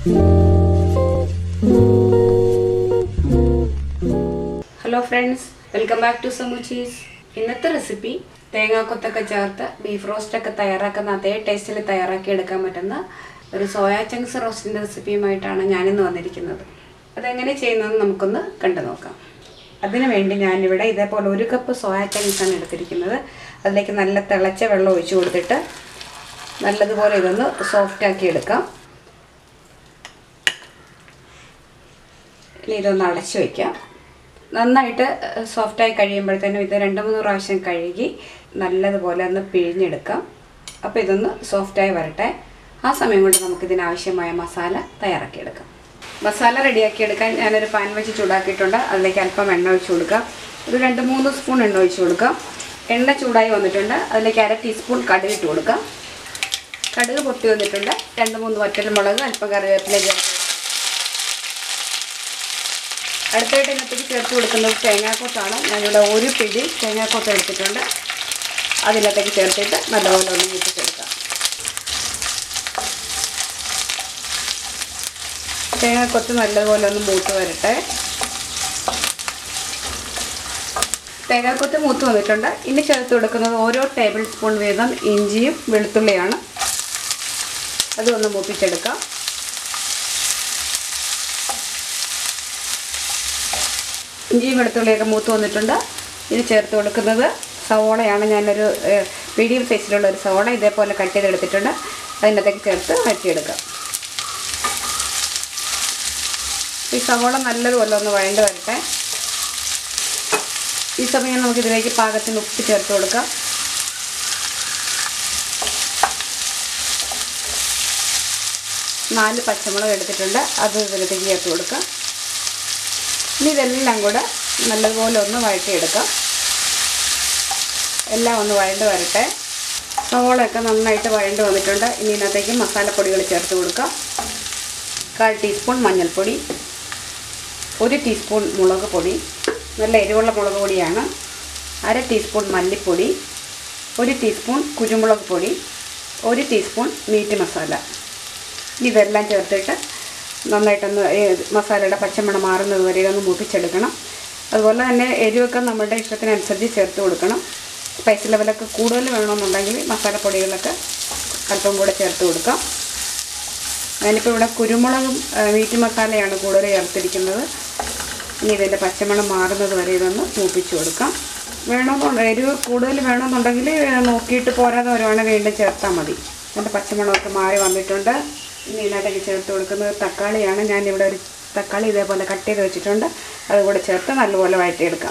Hello friends, welcome back to സമൂച്ചീസ്. ഇന്നത്തെ recipe തേങ്ങാക്കൊത്തൊക്കെ ചേർത്ത് ബീഫ് റോസ്റ്റൊക്കെ തയ്യാറാക്കുന്ന അതേ ടേസ്റ്റിൽ തയ്യാറാക്കി എടുക്കാൻ പറ്റുന്ന ഒരു സോയാ ചങ്ക്സ് റോസ്റ്റിൻ്റെ റെസിപ്പിയുമായിട്ടാണ് ഞാനിന്ന് വന്നിരിക്കുന്നത്. അതെങ്ങനെ ചെയ്യുന്നതെന്ന് നമുക്കൊന്ന് കണ്ടു നോക്കാം. അതിനു വേണ്ടി ഞാനിവിടെ ഇതേപോലെ 1 കപ്പ് സോയാ ചങ്ക്സാണ് എടുത്തിരിക്കുന്നത്. അതിലേക്ക് നല്ല തിളച്ച വെള്ളം ഒഴിച്ചു കൊടുത്തിട്ട് നല്ലതുപോലെ ഇതൊന്ന് സോഫ്റ്റാക്കി എടുക്കാം. ഇനി ഇതൊന്ന് അടച്ചു വയ്ക്കാം. നന്നായിട്ട് സോഫ്റ്റായി കഴിയുമ്പോഴത്തേനും ഇത് 2-3 പ്രാവശ്യം കഴുകി നല്ലതുപോലെ ഒന്ന് പിഴിഞ്ഞെടുക്കാം. അപ്പോൾ ഇതൊന്ന് സോഫ്റ്റായി വരട്ടെ. ആ സമയം കൊണ്ട് നമുക്കിതിനാവശ്യമായ മസാല തയ്യാറാക്കിയെടുക്കാം. മസാല റെഡിയാക്കിയെടുക്കാൻ ഞാനൊരു പാൻ വെച്ച് ചൂടാക്കിയിട്ടുണ്ട്. അതിലേക്ക് അല്പം എണ്ണ ഒഴിച്ചു കൊടുക്കാം. ഒരു 2-3 സ്പൂൺ എണ്ണ ഒഴിച്ചു കൊടുക്കാം. എണ്ണ ചൂടായി വന്നിട്ടുണ്ട്. അതിലേക്ക് 1/2 ടീസ്പൂൺ കടുക് ഇട്ട് കൊടുക്കാം. കടുക് പൊട്ടി വന്നിട്ടുണ്ട്. 2-3 വറ്റൽമുളക്, അല്പം കറിവേപ്പില ചേർത്ത് അടുത്തായിട്ട് ഇതിനകത്തേക്ക് ചേർത്ത് കൊടുക്കുന്നത് തേങ്ങാക്കൊത്താണ്. ഞാനിവിടെ 1 പിടി തേങ്ങാക്കൊത്ത് എടുത്തിട്ടുണ്ട്. അതിനകത്തേക്ക് ചേർത്തിട്ട് നല്ലപോലെ ഒന്ന് മൂപ്പിച്ചെടുക്കാം. തേങ്ങാക്കൊത്ത് നല്ലപോലെ ഒന്ന് മൂത്ത് വരട്ടെ. തേങ്ങാക്കൊത്ത് മൂത്ത് വന്നിട്ടുണ്ട്. ഇനി ചേർത്ത് കൊടുക്കുന്നത് ഓരോ ടേബിൾ സ്പൂൺ വീതം ഇഞ്ചിയും വെളുത്തുള്ളിയാണ്. അതൊന്ന് മൂപ്പിച്ചെടുക്കാം. ഇഞ്ചിയും വെളുത്തുള്ളിയൊക്കെ മൂത്ത് വന്നിട്ടുണ്ട്. ഇനി ചേർത്ത് കൊടുക്കുന്നത് സവോളയാണ്. ഞാനൊരു മീഡിയം സൈസിലുള്ള ഒരു സവോള ഇതേപോലെ കട്ട് ചെയ്തെടുത്തിട്ടുണ്ട്. അതിനകത്തേക്ക് ചേർത്ത് വഴറ്റിയെടുക്കാം. ഈ സവോള നല്ലതുപോലെ ഒന്ന് വഴണ്ട് വരട്ടെ. ഈ സമയം നമുക്കിതിലേക്ക് പാകത്തിന് ഉപ്പ് ചേർത്ത് കൊടുക്കാം. നാല് പച്ചമുളക് എടുത്തിട്ടുണ്ട്. അത് ഇതിലേക്ക് ചേർത്ത് കൊടുക്കാം. ഇനി ഇതെല്ലാം കൂടെ നല്ലതുപോലെ ഒന്ന് വഴറ്റിയെടുക്കാം. എല്ലാം ഒന്ന് വഴണ്ട് വരട്ടെ. സവോളയൊക്കെ നന്നായിട്ട് വഴണ്ട് വന്നിട്ടുണ്ട്. ഇനി ഇതിനകത്തേക്ക് മസാലപ്പൊടികൾ ചേർത്ത് കൊടുക്കാം. 1/4 ടീസ്പൂൺ മഞ്ഞൾപ്പൊടി, 1 ടീസ്പൂൺ മുളക് പൊടി, നല്ല എരിവുള്ള മുളക് പൊടിയാണ്, 1/2 ടീസ്പൂൺ മല്ലിപ്പൊടി, 1 ടീസ്പൂൺ കുരുമുളക് പൊടി, 1 ടീസ്പൂൺ മീറ്റ് മസാല. ഇതെല്ലാം ചേർത്തിട്ട് നന്നായിട്ടൊന്ന് മസാലയുടെ പച്ചമണം മാറുന്നത് വരെ ഒന്ന് മൂപ്പിച്ചെടുക്കണം. അതുപോലെ തന്നെ എരിവൊക്കെ നമ്മുടെ ഇഷ്ടത്തിനനുസരിച്ച് ചേർത്ത് കൊടുക്കണം. സ്പൈസി ലെവലൊക്കെ കൂടുതൽ വേണമെന്നുണ്ടെങ്കിൽ മസാലപ്പൊടികളൊക്കെ അല്പം കൂടെ ചേർത്ത് കൊടുക്കാം. ഞാനിപ്പോൾ ഇവിടെ കുരുമുളകും മീറ്റ് മസാലയാണ് കൂടുതൽ ചേർത്തിരിക്കുന്നത്. ഇനി ഇതിൻ്റെ പച്ചമണം മാറുന്നത് വരെ ഇതൊന്ന് മൂപ്പിച്ച് കൊടുക്കാം. എരിവ് കൂടുതൽ വേണമെന്നുണ്ടെങ്കിൽ നോക്കിയിട്ട് പോരാതെ വരുവാണെങ്കിൽ വീണ്ടും ചേർത്താൽ മതി. ഇതിൻ്റെ പച്ചമണമൊക്കെ മാറി വന്നിട്ടുണ്ട്. ഇനി ഇതിനകത്തേക്ക് ചേർത്ത് കൊടുക്കുന്നത് തക്കാളിയാണ്. ഞാനിവിടെ ഒരു തക്കാളി ഇതേപോലെ കട്ട് ചെയ്ത് വെച്ചിട്ടുണ്ട്. അതുകൂടെ ചേർത്ത് നല്ലപോലെ വഴറ്റിയെടുക്കാം.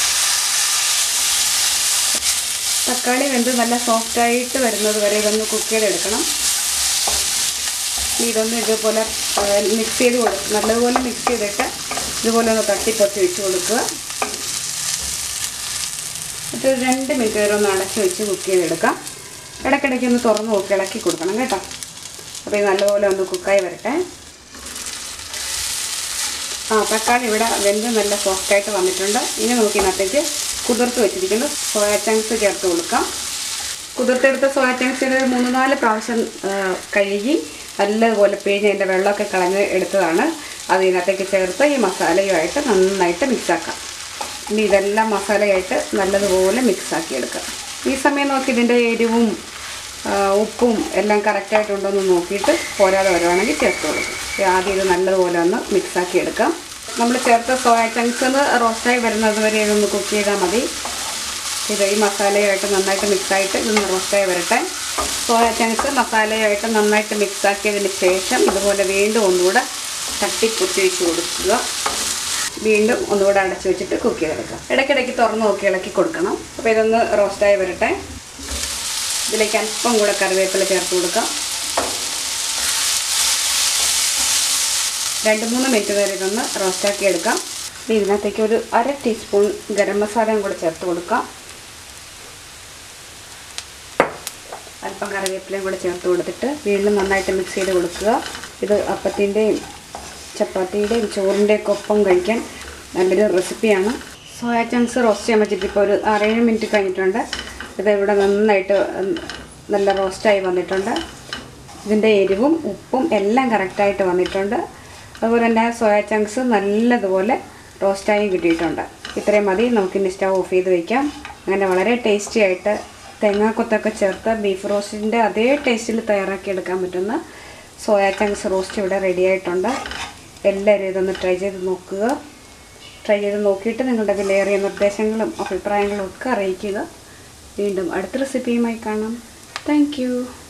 തക്കാളി വെന്ത് നല്ല സോഫ്റ്റായിട്ട് വരുന്നത് വരെ ഇതൊന്ന് കുക്ക് ചെയ്തെടുക്കണം. ഇതൊന്ന് ഇതുപോലെ മിക്സ് ചെയ്ത് കൊടുക്കും. നല്ലതുപോലെ മിക്സ് ചെയ്തിട്ട് ഇതുപോലെ ഒന്ന് തട്ടിപ്പൊത്തി വെച്ച് കൊടുക്കുക. എന്നിട്ട് 2 മിനിറ്റ് വരെ ഒന്ന് അടച്ച് വെച്ച് കുക്ക് ചെയ്തെടുക്കാം. ഇടയ്ക്കിടയ്ക്ക് ഒന്ന് തുറന്ന് നോക്കി ഇളക്കി കൊടുക്കണം കേട്ടോ. അപ്പോൾ ഇത് നല്ലപോലെ ഒന്ന് കുക്കായി വരട്ടെ. തക്കാളി ഇവിടെ വെന്ത് നല്ല സോഫ്റ്റായിട്ട് വന്നിട്ടുണ്ട്. ഇനി നമുക്ക് ഇതിനകത്തേക്ക് കുതിർത്ത് വെച്ചിരിക്കുന്ന സോയാ ചങ്ക്സ് ചേർത്ത് കൊടുക്കാം. കുതിർത്തെടുത്ത സോയാ ചങ്ക്സ് 3-4 പ്രാവശ്യം കഴുകി നല്ലതുപോലെ പിഴിഞ്ഞ് അതിൻ്റെ വെള്ളമൊക്കെ കളഞ്ഞ് എടുത്തതാണ്. അത് ഇതിനകത്തേക്ക് ചേർത്ത് ഈ മസാലയുമായിട്ട് നന്നായിട്ട് മിക്സാക്കാം. ഇനി ഇതെല്ലാം മസാലയായിട്ട് നല്ലതുപോലെ മിക്സാക്കി എടുക്കാം. ഈ സമയം നോക്കി ഇതിൻ്റെ എരിവും ഉപ്പും എല്ലാം കറക്റ്റായിട്ടുണ്ടോയെന്ന് നോക്കിയിട്ട് പോരാതെ വരുവാണെങ്കിൽ ചേർത്ത് കൊടുക്കും. ആദ്യം ഇത് നല്ലതുപോലെ ഒന്ന് മിക്സാക്കി എടുക്കാം. നമ്മൾ ചേർത്ത സോയാ ചങ്ക്സ് റോസ്റ്റായി വരുന്നത് വരെ ഇതൊന്ന് കുക്ക് ചെയ്താൽ മതി. ഇത് ഈ മസാലയുമായിട്ട് നന്നായിട്ട് മിക്സായിട്ട് ഇതൊന്ന് റോസ്റ്റായി വരട്ടെ. സോയാ ചങ്ക്സ് മസാലയുമായിട്ട് നന്നായിട്ട് മിക്സാക്കിയതിന് ശേഷം ഇതുപോലെ വീണ്ടും ഒന്നുകൂടെ തട്ടിപ്പൊത്തി വെച്ച് കൊടുക്കുക. വീണ്ടും ഒന്നുകൂടെ അടച്ചു വെച്ചിട്ട് കുക്ക് ചെയ്തെടുക്കാം. ഇടയ്ക്കിടയ്ക്ക് തുറന്ന് നോക്കി ഇളക്കി കൊടുക്കണം. അപ്പോൾ ഇതൊന്ന് റോസ്റ്റായി വരട്ടെ. ഇതിലേക്ക് അല്പം കൂടെ കറിവേപ്പില ചേർത്ത് കൊടുക്കാം. 2-3 മിനിറ്റ് വരെ ഇതൊന്ന് റോസ്റ്റാക്കി എടുക്കാം. ഇതിനകത്തേക്ക് ഒരു 1/2 ടീസ്പൂൺ ഗരം മസാലയും കൂടെ ചേർത്ത് കൊടുക്കാം. അല്പം കറിവേപ്പിലയും കൂടെ ചേർത്ത് കൊടുത്തിട്ട് വീണ്ടും നന്നായിട്ട് മിക്സ് ചെയ്ത് കൊടുക്കുക. ഇത് അപ്പത്തിൻ്റെയും ചപ്പാത്തിയുടെയും ചോറിൻ്റെയൊക്കെ ഒപ്പം കഴിക്കാൻ നല്ലൊരു റെസിപ്പിയാണ്. സോയാ ചങ്ക്സ് റോസ്റ്റ് ചെയ്യാൻ വെച്ചിട്ട് ഇപ്പോൾ ഒരു 6-7 മിനിറ്റ് കഴിഞ്ഞിട്ടുണ്ട്. ഇത് ഇവിടെ നന്നായിട്ട് നല്ല റോസ്റ്റായി വന്നിട്ടുണ്ട്. ഇതിൻ്റെ എരിവും ഉപ്പും എല്ലാം കറക്റ്റായിട്ട് വന്നിട്ടുണ്ട്. അതുപോലെ തന്നെ സോയ ചങ്ക്സ് നല്ലതുപോലെ റോസ്റ്റായി കിട്ടിയിട്ടുണ്ട്. ഇത്രയും മതി. നമുക്കിനി സ്റ്റവ് ഓഫ് ചെയ്ത് വയ്ക്കാം. അങ്ങനെ വളരെ ടേസ്റ്റി ആയിട്ട് തേങ്ങാക്കൊത്തൊക്കെ ചേർത്ത് ബീഫ് റോസ്റ്റിൻ്റെ അതേ ടേസ്റ്റിൽ തയ്യാറാക്കിയെടുക്കാൻ പറ്റുന്ന സോയ ചങ്ക്സ് റോസ്റ്റ് ഇവിടെ റെഡി ആയിട്ടുണ്ട്. എല്ലാവരും ഇതൊന്ന് ട്രൈ ചെയ്ത് നോക്കുക. ട്രൈ ചെയ്ത് നോക്കിയിട്ട് നിങ്ങളുടെ വിലയേറിയ നിർദ്ദേശങ്ങളും അഭിപ്രായങ്ങളും ഒക്കെ അറിയിക്കുക. വീണ്ടും അടുത്ത റെസിപ്പിയുമായി കാണാം. Thank U.